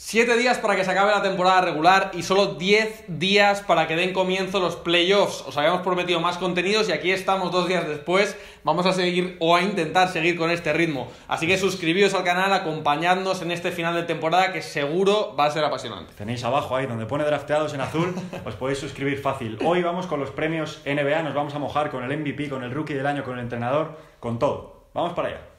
7 días para que se acabe la temporada regular y solo 10 días para que den comienzo los playoffs. Os habíamos prometido más contenidos y aquí estamos 2 días después. Vamos a seguir o a intentar seguir con este ritmo. Así que suscribíos al canal, acompañadnos en este final de temporada que seguro va a ser apasionante. Tenéis abajo ahí donde pone drafteados en azul, os podéis suscribir fácil. Hoy vamos con los premios NBA, nos vamos a mojar con el MVP, con el Rookie del Año, con el entrenador, con todo. Vamos para allá.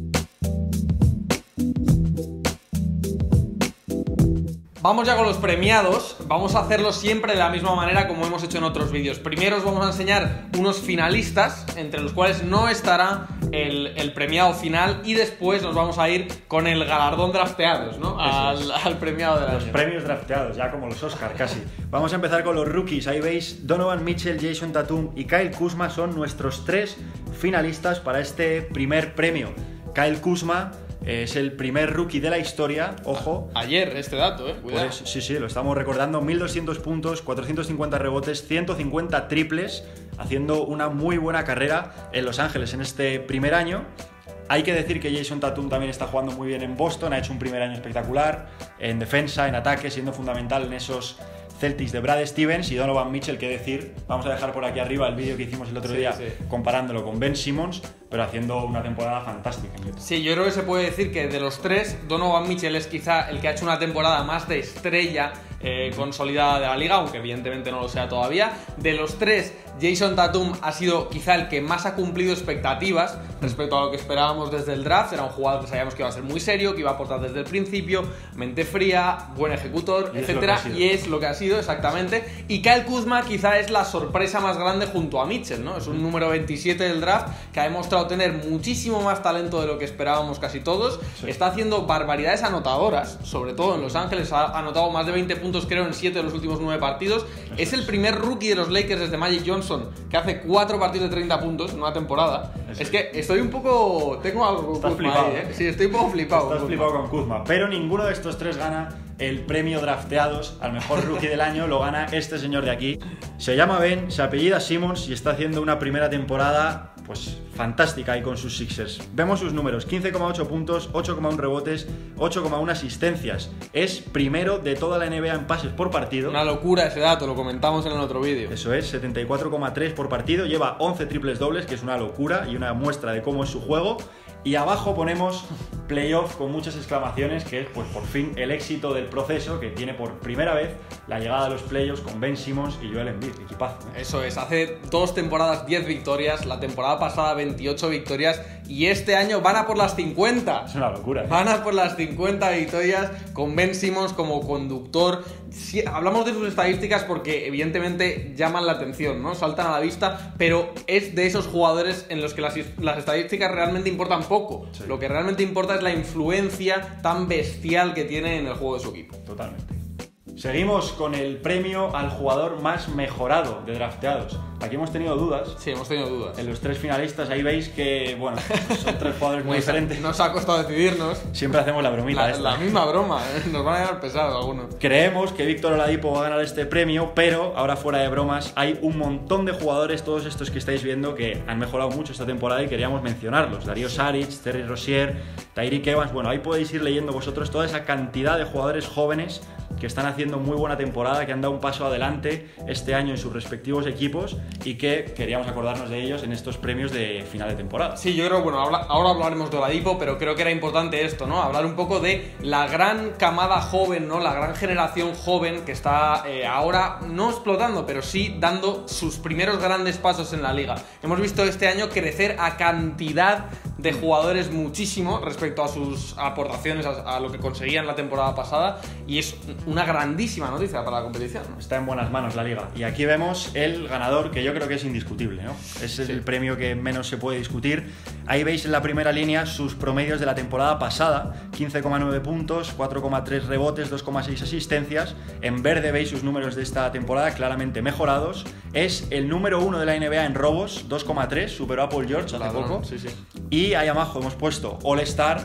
Vamos ya con los premiados, vamos a hacerlo siempre de la misma manera como hemos hecho en otros vídeos. Primero os vamos a enseñar unos finalistas, entre los cuales no estará el premiado final, y después nos vamos a ir con el galardón drafteados, ¿no? Al premiado del año. Los premios drafteados, ya como los Oscar casi. Vamos a empezar con los rookies, ahí veis, Donovan Mitchell, Jason Tatum y Kyle Kuzma son nuestros 3 finalistas para este primer premio. Kyle Kuzma es el primer rookie de la historia, ojo. Ayer este dato, cuidado. Pues, sí, lo estamos recordando, 1200 puntos, 450 rebotes, 150 triples, haciendo una muy buena carrera en Los Ángeles en este primer año. Hay que decir que Jason Tatum también está jugando muy bien en Boston, ha hecho un primer año espectacular, en defensa, en ataque, siendo fundamental en esos Celtics de Brad Stevens. Y Donovan Mitchell, qué decir, vamos a dejar por aquí arriba el vídeo que hicimos el otro día comparándolo con Ben Simmons, pero haciendo una temporada fantástica. Sí, yo creo que se puede decir que de los 3, Donovan Mitchell es quizá el que ha hecho una temporada más de estrella consolidada de la liga, aunque evidentemente no lo sea todavía. De los 3, Jason Tatum ha sido quizá el que más ha cumplido expectativas respecto a lo que esperábamos desde el draft. Era un jugador que sabíamos que iba a ser muy serio, que iba a aportar desde el principio, mente fría, buen ejecutor, etcétera, y es lo que ha sido exactamente. Y Kyle Kuzma quizá es la sorpresa más grande junto a Mitchell, ¿no? Es un número 27 del draft que ha demostrado tener muchísimo más talento de lo que esperábamos casi todos. Está haciendo barbaridades anotadoras, sobre todo en Los Ángeles. Ha anotado más de 20 puntos, creo, en 7 de los últimos 9 partidos. Es el primer rookie de los Lakers desde Magic Johnson que hace 4 partidos de 30 puntos en una temporada. Es que estoy un poco... Tengo algo Estás Kuzma flipado, ahí, Sí, estoy un poco flipado. Estás flipado con Kuzma, pero ninguno de estos 3 gana el premio drafteados al mejor rookie del año. Lo gana este señor de aquí. Se llama Ben, se apellida Simmons y está haciendo una primera temporada pues fantástica ahí con sus Sixers. Vemos sus números: 15,8 puntos, 8,1 rebotes, 8,1 asistencias. Es primero de toda la NBA en pases por partido. Una locura ese dato, lo comentamos en el otro vídeo. Eso es, 74,3 por partido. Lleva 11 triples dobles, que es una locura y una muestra de cómo es su juego. Y abajo ponemos playoff con muchas exclamaciones, que es pues por fin el éxito del proceso, que tiene por primera vez la llegada de los playoffs con Ben Simmons y Joel Embiid, equipazo. Eso es, hace 2 temporadas 10 victorias, la temporada pasada 28 victorias y este año van a por las 50. Es una locura. Van a por las 50 victorias con Ben Simmons como conductor. Sí, hablamos de sus estadísticas porque evidentemente llaman la atención, ¿no? Saltan a la vista, pero es de esos jugadores en los que las estadísticas realmente importan poco. Sí. Lo que realmente importa es la influencia tan bestial que tiene en el juego de su equipo. Totalmente. Seguimos con el premio al jugador más mejorado de drafteados. Aquí hemos tenido dudas. Sí, hemos tenido dudas. En los 3 finalistas, ahí veis que, bueno, son 3 jugadores muy diferentes. Nos ha costado decidirnos. Siempre hacemos la bromita esta. La misma broma, nos van a llevar pesados algunos. Creemos que Víctor Oladipo va a ganar este premio, pero ahora fuera de bromas, hay un montón de jugadores, todos estos que estáis viendo, que han mejorado mucho esta temporada y queríamos mencionarlos. Darío Saric, Terry Rozier, Tyreke Evans. Bueno, ahí podéis ir leyendo vosotros toda esa cantidad de jugadores jóvenes que están haciendo muy buena temporada, que han dado un paso adelante este año en sus respectivos equipos y que queríamos acordarnos de ellos en estos premios de final de temporada. Sí, yo creo, bueno, ahora hablaremos de Oladipo, pero creo que era importante esto, ¿no? Hablar un poco de la gran camada joven, ¿no? La gran generación joven que está ahora no explotando, pero sí dando sus primeros grandes pasos en la liga. Hemos visto este año crecer a cantidad de jugadores muchísimo respecto a sus aportaciones, a lo que conseguían la temporada pasada, y es una grandísima noticia para la competición, ¿no? Está en buenas manos la liga. Y aquí vemos el ganador, que yo creo que es indiscutible, ¿no? Es el premio que menos se puede discutir. Ahí veis en la primera línea sus promedios de la temporada pasada: 15,9 puntos, 4,3 rebotes, 2,6 asistencias. En verde veis sus números de esta temporada claramente mejorados. Es el número 1 de la NBA en robos, 2,3, superó a Paul George hace poco. Sí. Y ahí abajo hemos puesto All-Star,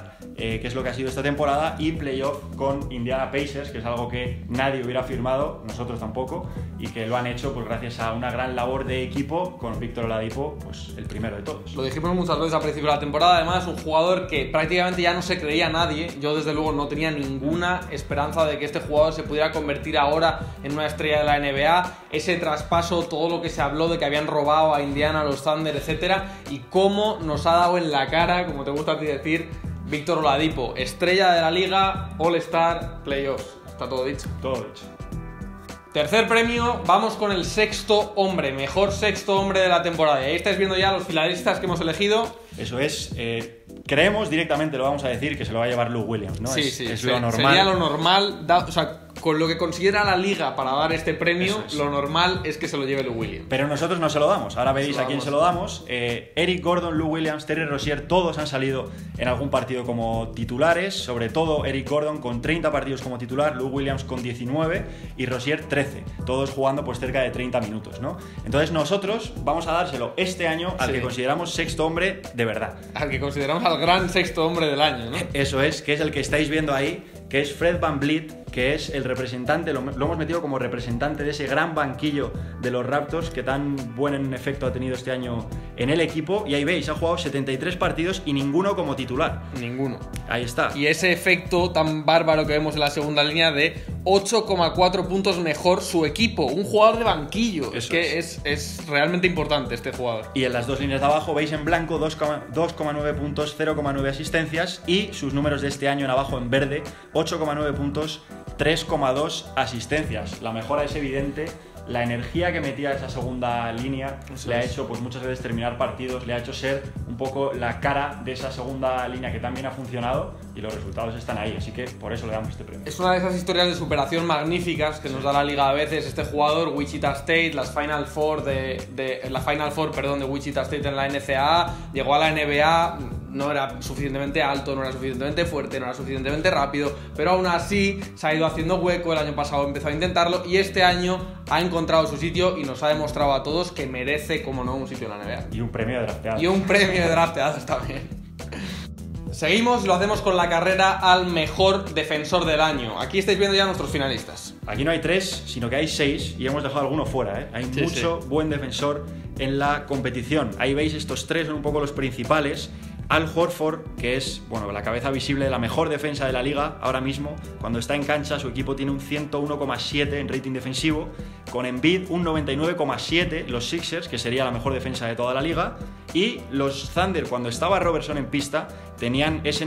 que es lo que ha sido esta temporada, y playoff con Indiana Pacers, que es algo que nadie hubiera firmado, nosotros tampoco, y que lo han hecho pues gracias a una gran labor de equipo con Victor Oladipo, pues el primero de todos. Lo dijimos muchas veces al principio de la temporada, además un jugador que prácticamente ya no se creía nadie. Yo desde luego no tenía ninguna esperanza de que este jugador se pudiera convertir ahora en una estrella de la NBA. Ese traspaso, todo lo que se habló de que habían robado a Indiana, a los Thunder, etcétera, y cómo nos ha dado en la cara, como te gusta a ti decir, Victor Oladipo, estrella de la liga, All-Star, Playoffs. Está todo dicho. Todo dicho. Tercer premio, vamos con el sexto hombre, mejor sexto hombre de la temporada. Y ahí estáis viendo ya los finalistas que hemos elegido. Eso es, creemos directamente, lo vamos a decir, que se lo va a llevar Lou Williams, ¿no? Sí, es lo normal. Sería lo normal, o sea, con lo que considera la liga para dar este premio, lo normal es que se lo lleve Lou Williams. Pero nosotros no se lo damos, ahora veréis a quién se lo damos. Eric Gordon, Lou Williams, Terry Rozier, todos han salido en algún partido como titulares, sobre todo Eric Gordon con 30 partidos como titular, Lou Williams con 19 y Rozier 13, todos jugando pues cerca de 30 minutos, ¿no? Entonces nosotros vamos a dárselo este año al que consideramos sexto hombre de verdad. Al que consideramos al gran sexto hombre del año, ¿no? Eso es, que es el que estáis viendo ahí, que es Fred VanVleet, que es el representante, lo hemos metido como representante de ese gran banquillo de los Raptors que tan buen efecto ha tenido este año en el equipo. Y ahí veis, ha jugado 73 partidos y ninguno como titular. Ninguno. Ahí está. Y ese efecto tan bárbaro que vemos en la segunda línea de 8,4 puntos mejor su equipo. Un jugador de banquillo. Es que es realmente importante este jugador. Y en las dos líneas de abajo veis en blanco 2,9 puntos, 0,9 asistencias, y sus números de este año en abajo en verde, 8,9 puntos, 3,2 asistencias. La mejora es evidente. La energía que metía esa segunda línea le ha hecho pues muchas veces terminar partidos, le ha hecho ser un poco la cara de esa segunda línea que también ha funcionado, y los resultados están ahí, así que por eso le damos este premio. Es una de esas historias de superación magníficas que nos da la liga a veces. Este jugador, Wichita State, la Final Four de Wichita State en la NCAA, llegó a la NBA, no era suficientemente alto, no era suficientemente fuerte, no era suficientemente rápido, pero aún así se ha ido haciendo hueco. El año pasado empezó a intentarlo y este año ha encontrado su sitio y nos ha demostrado a todos que merece, como no, un sitio en la NBA. Y un premio de drafteados. Y un premio de drafteados también. Seguimos, lo hacemos con la carrera al mejor defensor del año. Aquí estáis viendo ya nuestros finalistas. Aquí no hay 3, sino que hay 6 y hemos dejado alguno fuera, ¿eh? Hay mucho buen defensor en la competición. Ahí veis, estos 3 son un poco los principales. Al Horford, que es la cabeza visible de la mejor defensa de la liga ahora mismo. Cuando está en cancha, su equipo tiene un 101,7 en rating defensivo. Con Embiid, un 99,7 los Sixers, que sería la mejor defensa de toda la liga. Y los Thunder, cuando estaba Robertson en pista, tenían ese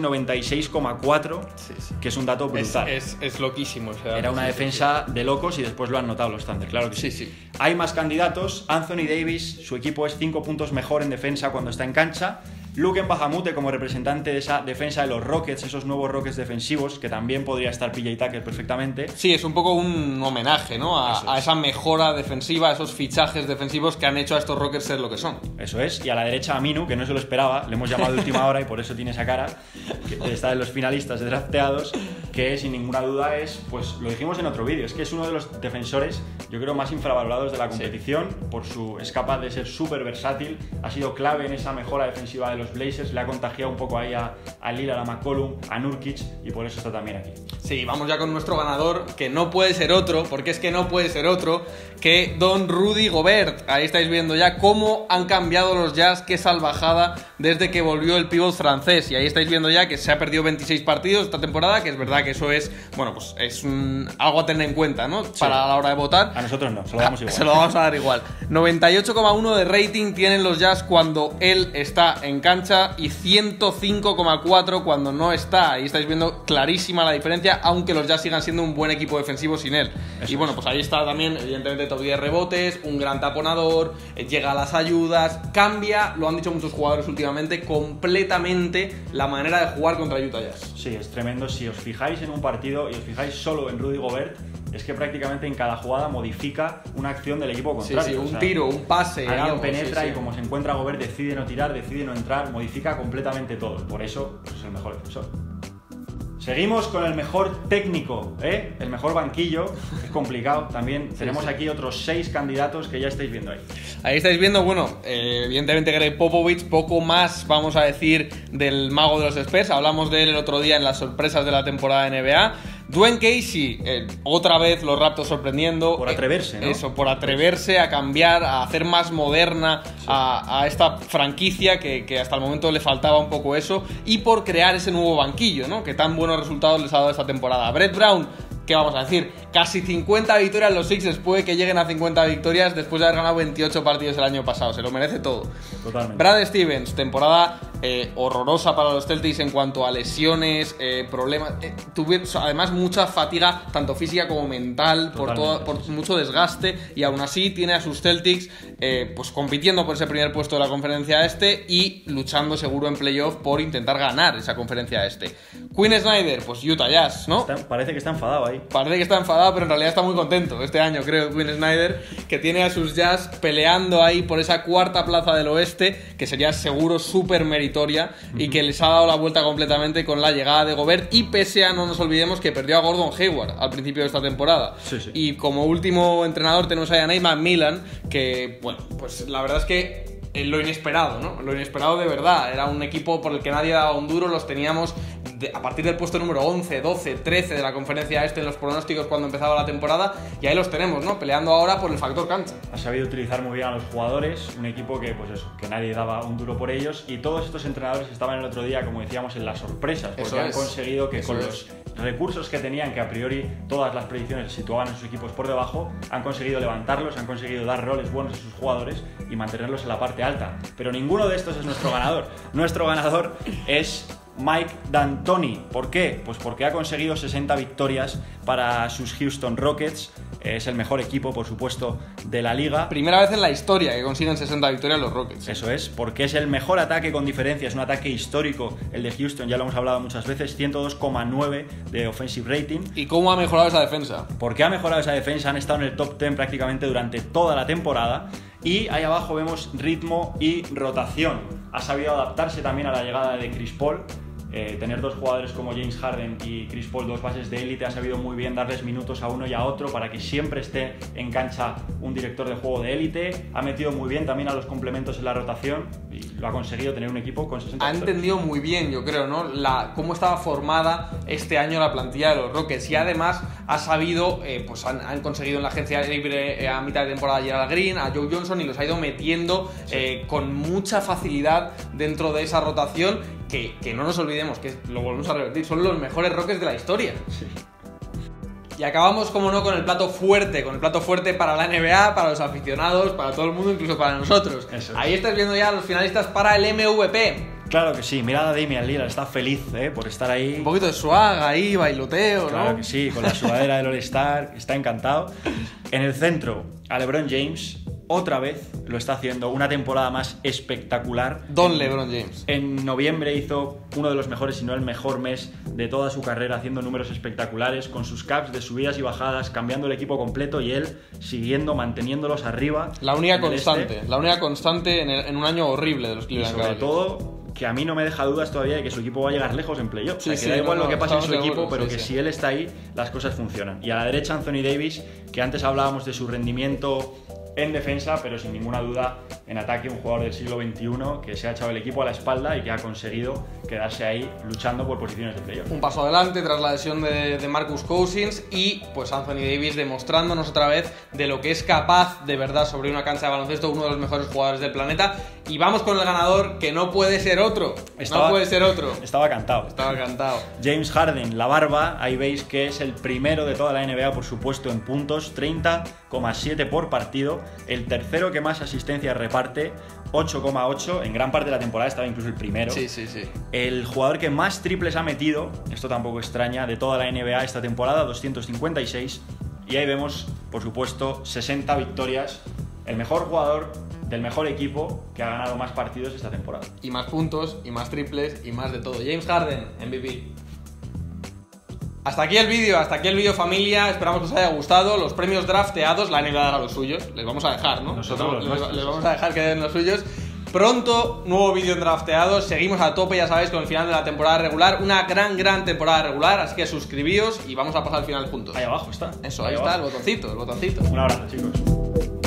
96,4, que es un dato brutal. Es loquísimo. Era una defensa de locos y después lo han notado los Thunder, claro que sí. Hay más candidatos. Anthony Davis, su equipo es 5 puntos mejor en defensa cuando está en cancha. Luke Mbahamute como representante de esa defensa de los Rockets, esos nuevos Rockets defensivos, que también podría estar PJ Tucker perfectamente. Sí, es un poco un homenaje, ¿no? A esa mejora defensiva, a esos fichajes defensivos que han hecho a estos Rockets ser lo que son. Eso es, y a la derecha a Minu, que no se lo esperaba, le hemos llamado de última hora y por eso tiene esa cara, que está en los finalistas de drafteados, que sin ninguna duda es, pues lo dijimos en otro vídeo, es que es uno de los defensores, yo creo, más infravalorados de la competición, es capaz de ser súper versátil, ha sido clave en esa mejora defensiva de los Blazers, le ha contagiado un poco ahí a Lillard, a McCollum, a Nurkic, y por eso está también aquí. Sí, vamos ya con nuestro ganador, que no puede ser otro, porque es que no puede ser otro que Don Rudy Gobert. Ahí estáis viendo ya cómo han cambiado los Jazz, qué salvajada desde que volvió el pívot francés, y ahí estáis viendo ya que se ha perdido 26 partidos esta temporada, que es verdad que eso es, pues es algo a tener en cuenta, ¿no? Sí. Para la hora de votar. A nosotros no, se lo damos igual. Se lo vamos a dar igual. 98,1 de rating tienen los Jazz cuando él está en cancha y 105,4 cuando no está. Ahí estáis viendo clarísima la diferencia, aunque los Jazz sigan siendo un buen equipo defensivo sin él. Eso y pues ahí está también, evidentemente, top 10 rebotes, un gran taponador, llega a las ayudas, cambia, lo han dicho muchos jugadores últimamente, completamente la manera de jugar contra Utah Jazz. Sí, es tremendo. Si os fijáis en un partido y os fijáis solo en Rudy Gobert, es que prácticamente en cada jugada modifica una acción del equipo contrario. Sí, un tiro, un pase. Alguien penetra y como se encuentra Gobert decide no tirar, decide no entrar, modifica completamente todo. Por eso pues es el mejor defensor. Seguimos con el mejor técnico, el mejor banquillo. Es complicado también. Tenemos aquí otros 6 candidatos que ya estáis viendo ahí. Ahí estáis viendo, bueno, evidentemente Greg Popovich, poco más vamos a decir del mago de los Spurs. Hablamos de él el otro día en las sorpresas de la temporada de NBA. Dwayne Casey, otra vez los Raptors sorprendiendo. Por atreverse, ¿no? Eso, por atreverse a cambiar, a hacer más moderna a esta franquicia que hasta el momento le faltaba un poco eso, y por crear ese nuevo banquillo, ¿no? Que tan buenos resultados les ha dado esta temporada. Brett Brown, ¿qué vamos a decir? Casi 50 victorias los Sixers, puede que lleguen a 50 victorias después de haber ganado 28 partidos el año pasado, se lo merece todo. Totalmente. Brad Stevens, temporada horrorosa para los Celtics en cuanto a lesiones, problemas, tuvieron además mucha fatiga, tanto física como mental, por mucho desgaste, y aún así tiene a sus Celtics pues compitiendo por ese primer puesto de la conferencia este y luchando seguro en playoff por intentar ganar esa conferencia este. Quinn Snyder, pues Utah Jazz, ¿no? Parece que está enfadado ahí. Parece que está enfadado, pero en realidad está muy contento este año, creo, Quinn Snyder, que tiene a sus Jazz peleando ahí por esa cuarta plaza del oeste, que sería seguro súper meritoria, y que les ha dado la vuelta completamente con la llegada de Gobert, y pese a, no nos olvidemos, que perdió a Gordon Hayward al principio de esta temporada. Sí. Y como último entrenador tenemos a Nate McMillan, que, bueno, pues la verdad es que lo inesperado, ¿no? Lo inesperado de verdad. Era un equipo por el que nadie daba un duro. Los teníamos a partir del puesto número 11, 12, 13 de la conferencia este en los pronósticos cuando empezaba la temporada. Y ahí los tenemos, ¿no? Peleando ahora por el factor cancha. Ha sabido utilizar muy bien a los jugadores. Un equipo que, pues eso, que nadie daba un duro por ellos. Y todos estos entrenadores estaban el otro día, como decíamos, en las sorpresas. Porque han conseguido que con los recursos que tenían, que a priori todas las predicciones situaban a sus equipos por debajo, han conseguido levantarlos, han conseguido dar roles buenos a sus jugadores y mantenerlos en la parte alta. Pero ninguno de estos es nuestro ganador. Nuestro ganador es Mike D'Antoni. ¿Por qué? Pues porque ha conseguido 60 victorias para sus Houston Rockets. Es el mejor equipo, por supuesto, de la liga. Primera vez en la historia que consiguen 60 victorias los Rockets. Eso es, porque es el mejor ataque con diferencia, es un ataque histórico el de Houston, ya lo hemos hablado muchas veces, 102,9 de offensive rating. ¿Y cómo ha mejorado esa defensa? ¿Por qué ha mejorado esa defensa? Han estado en el top 10 prácticamente durante toda la temporada. Y ahí abajo vemos ritmo y rotación. Ha sabido adaptarse también a la llegada de Chris Paul. Tener dos jugadores como James Harden y Chris Paul, dos bases de élite, ha sabido muy bien darles minutos a uno y a otro para que siempre esté en cancha un director de juego de élite. Ha metido muy bien también a los complementos en la rotación y lo ha conseguido tener un equipo con 60 Ha entendido muy bien, yo creo, ¿no? Cómo estaba formada este año la plantilla de los Rockets, y además ha sabido, pues han conseguido en la agencia libre a mitad de temporada llegar a Green, a Joe Johnson, y los ha ido metiendo con mucha facilidad dentro de esa rotación. Que no nos olvidemos, que lo volvemos a repetir, son los mejores Rockets de la historia. Sí. Y acabamos, como no, con el plato fuerte para la NBA, para los aficionados, para todo el mundo, incluso para nosotros. Eso es. Ahí estás viendo ya a los finalistas para el MVP. Claro que sí, mirad a Damian Lillard, está feliz por estar ahí. Un poquito de swag ahí, bailoteo, Claro ¿no? que sí, con la sudadera del All-Star, está encantado. En el centro, a LeBron James, otra vez lo está haciendo, una temporada más espectacular. Don LeBron James. En noviembre hizo uno de los mejores, si no el mejor mes de toda su carrera, haciendo números espectaculares, con sus caps de subidas y bajadas, cambiando el equipo completo y él siguiendo, manteniéndolos arriba. La única constante en un año horrible de los Y Cleveland sobre Cavaliers. todo, que a mí no me deja dudas todavía de que su equipo va a llegar lejos en playoff. Sí, o sea, que sí, da igual lo que pase en su estamos equipo, seguros, pero sí, que sí. si él está ahí, las cosas funcionan. Y a la derecha, Anthony Davis, que antes hablábamos de su rendimiento en defensa, pero sin ninguna duda en ataque, un jugador del siglo XXI que se ha echado el equipo a la espalda y que ha conseguido quedarse ahí luchando por posiciones de playoff. Un paso adelante tras la lesión de Marcus Cousins, y pues Anthony Davis demostrándonos otra vez de lo que es capaz de verdad sobre una cancha de baloncesto, uno de los mejores jugadores del planeta. Y vamos con el ganador, que no puede ser otro. Estaba cantado. Estaba cantado. James Harden, la barba, ahí veis que es el primero de toda la NBA, por supuesto, en puntos, 30,7 por partido. El tercero que más asistencias reparte, 8,8. En gran parte de la temporada estaba incluso el primero. Sí. El jugador que más triples ha metido, esto tampoco extraña, de toda la NBA esta temporada, 256. Y ahí vemos, por supuesto, 60 victorias. El mejor jugador del mejor equipo que ha ganado más partidos esta temporada. Y más puntos, y más triples, y más de todo. James Harden, MVP. Hasta aquí el vídeo, familia. Esperamos que os haya gustado. Los premios drafteados, la NBA dará los suyos. Les vamos a dejar, ¿no? Nosotros los nuestros. Les vamos a dejar que den los suyos. Pronto, nuevo vídeo en Drafteados. Seguimos a tope, ya sabéis, con el final de la temporada regular. Una gran temporada regular, así que suscribíos y vamos a pasar al final juntos. Ahí abajo está. Eso, ahí está, el botoncito, el botoncito. Un abrazo, chicos.